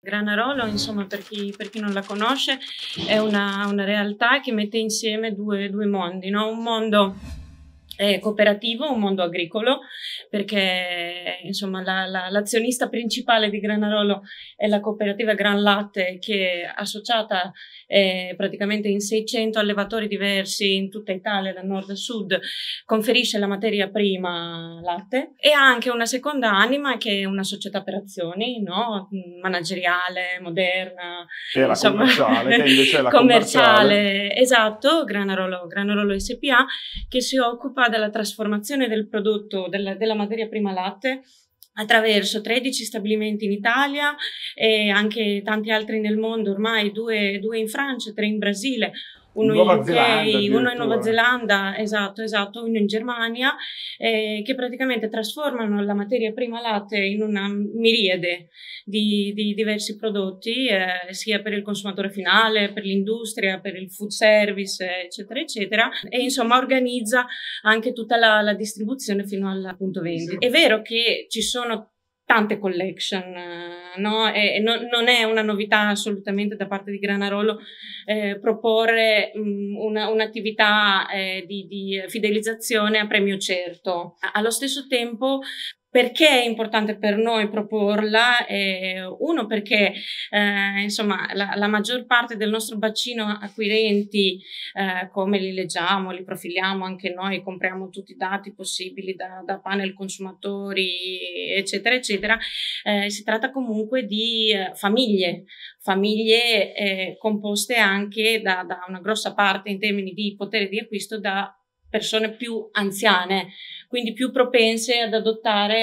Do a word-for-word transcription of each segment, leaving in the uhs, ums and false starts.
Granarolo, insomma, per chi, per chi non la conosce, è una, una realtà che mette insieme due, due mondi, no? Un mondo eh, cooperativo, un mondo agricolo, perché insomma la, la, l'azionista principale di Granarolo è la cooperativa Gran Latte, che è associata eh, praticamente in seicento allevatori diversi in tutta Italia, da nord a sud, conferisce la materia prima latte, e ha anche una seconda anima che è una società per azioni, no? Manageriale, moderna, che è la insomma, commerciale, che invece è la commerciale, commerciale. esatto, Granarolo, Granarolo S P A, che si occupa della trasformazione del prodotto, della, della materia prima latte, attraverso tredici stabilimenti in Italia e anche tanti altri nel mondo, ormai due, due in Francia, tre in Brasile, uno in, Nuova U K, Zelanda, uno in Nuova Zelanda, esatto, esatto, uno in Germania, eh, che praticamente trasformano la materia prima latte in una miriade di, di diversi prodotti, eh, sia per il consumatore finale, per l'industria, per il food service, eccetera, eccetera, e insomma organizza anche tutta la, la distribuzione fino al punto vendita. È vero che ci sono tante collection, no? E non, non è una novità assolutamente da parte di Granarolo eh, proporre mh, una, un'attività eh, di, di fidelizzazione a premio certo. Allo stesso tempo, perché è importante per noi proporla? Eh, uno, perché eh, insomma la, la maggior parte del nostro bacino acquirenti, eh, come li leggiamo, li profiliamo anche noi, compriamo tutti i dati possibili da, da panel consumatori, eccetera, eccetera, eh, si tratta comunque di eh, famiglie, famiglie eh, composte anche da, da una grossa parte in termini di potere di acquisto da persone più anziane, quindi più propense ad adottare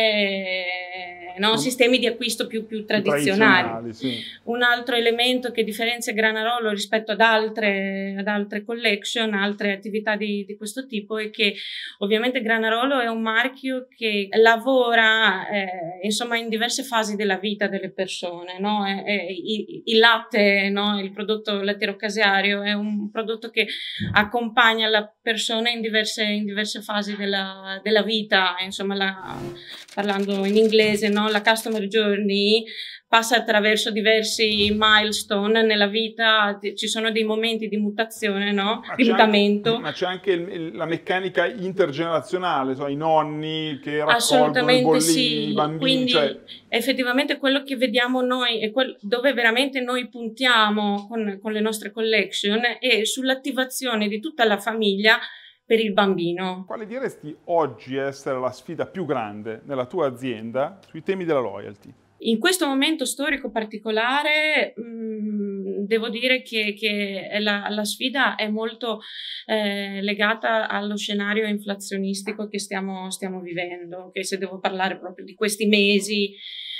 eh, no, sistemi di acquisto più, più tradizionali. tradizionali sì. Un altro elemento che differenzia Granarolo rispetto ad altre, ad altre collection, altre attività di, di questo tipo, è che ovviamente Granarolo è un marchio che lavora eh, insomma in diverse fasi della vita delle persone, no? È, è, il, il latte, no? Il prodotto lattiero-caseario è un prodotto che accompagna la persona in diverse, in diverse fasi della, della vita, insomma la, parlando in inglese, no? La customer journey passa attraverso diversi milestone nella vita, ci sono dei momenti di mutazione, no? Ma Di mutamento. Anche, ma c'è anche il, il, la meccanica intergenerazionale, so, i nonni che raccolgono Assolutamente i bollini, sì. i bambini. Quindi cioè... effettivamente quello che vediamo noi e quel, dove veramente noi puntiamo con, con le nostre collection è sull'attivazione di tutta la famiglia per il bambino. Quale diresti oggi essere la sfida più grande nella tua azienda sui temi della loyalty? In questo momento storico particolare mh, devo dire che, che la, la sfida è molto eh, legata allo scenario inflazionistico che stiamo, stiamo vivendo, che se devo parlare proprio di questi mesi,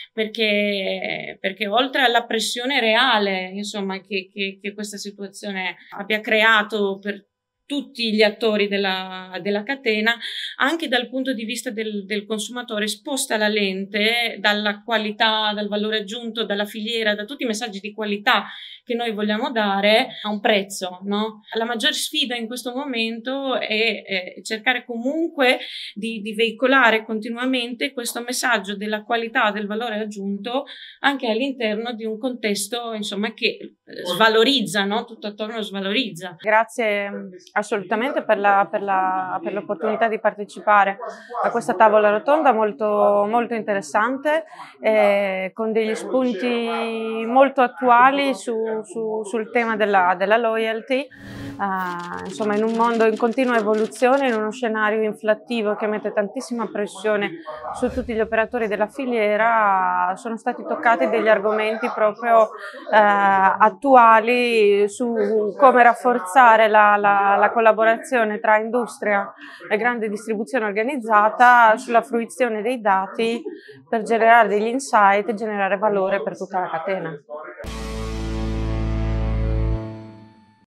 perché, perché oltre alla pressione reale, insomma, che, che, che questa situazione abbia creato per tutti gli attori della, della catena, anche dal punto di vista del, del consumatore sposta la lente dalla qualità, dal valore aggiunto, dalla filiera, da tutti i messaggi di qualità che noi vogliamo dare a un prezzo, no? La maggior sfida in questo momento è, è cercare comunque di, di veicolare continuamente questo messaggio della qualità, del valore aggiunto anche all'interno di un contesto, insomma, che svalorizza, no? Tutto attorno svalorizza. Grazie assolutamente per, la, per, la, per l'opportunità di partecipare a questa tavola rotonda molto, molto interessante, eh, con degli spunti molto attuali su, su, sul tema della, della loyalty. Uh, insomma, in un mondo in continua evoluzione, in uno scenario inflattivo che mette tantissima pressione su tutti gli operatori della filiera, sono stati toccati degli argomenti proprio uh, attuali su come rafforzare la, la, la collaborazione tra industria e grande distribuzione organizzata, sulla fruizione dei dati per generare degli insight e generare valore per tutta la catena.